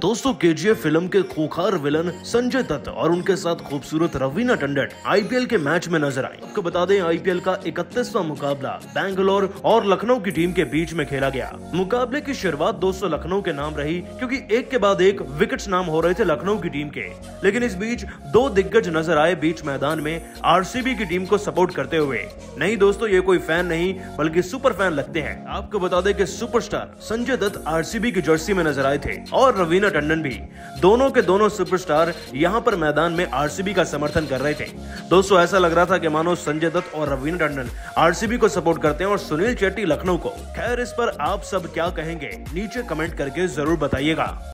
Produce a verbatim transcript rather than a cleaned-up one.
दोस्तों KGF film के खूंखार विलन संजय दत्त और उनके साथ खूबसूरत रवीना टंडन आईपीएल के मैच में नजर आई। आपको बता दें आईपीएल का इकतीसवां मुकाबला बैंगलोर और लखनऊ की टीम के बीच में खेला गया। मुकाबले की शुरुआत दोस्तों लखनऊ के नाम रही क्योंकि एक के बाद एक विकेट्स नाम हो रहे थे लखनऊ की टीम के, लेकिन इस बीच दो दिग्गज नजर आए बीच मैदान में आरसीबी की टीम को सपोर्ट करते हुए। नहीं दोस्तों ये कोई फैन नहीं बल्कि सुपर फैन लगते हैं। आपको बता दें कि सुपरस्टार संजय दत्त आरसीबी की जर्सी में नजर आए थे और रवीना टंडन भी। दोनों के दोनों सुपरस्टार यहां पर मैदान में आरसीबी का समर्थन कर रहे थे। दोस्तों ऐसा लग रहा था कि मानो संजय दत्त और रवीना टंडन आरसीबी को सपोर्ट करते हैं और सुनील शेट्टी लखनऊ को। खैर इस पर आप सब क्या कहेंगे नीचे कमेंट करके जरूर बताइएगा।